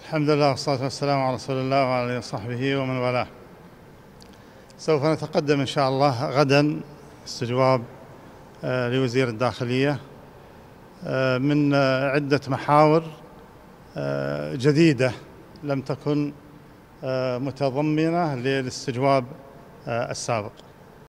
الحمد لله والصلاة والسلام على رسول الله وعلى آله وصحبه ومن والاه. سوف نتقدم إن شاء الله غدا استجواب لوزير الداخلية من عدة محاور جديدة لم تكن متضمنة للاستجواب السابق.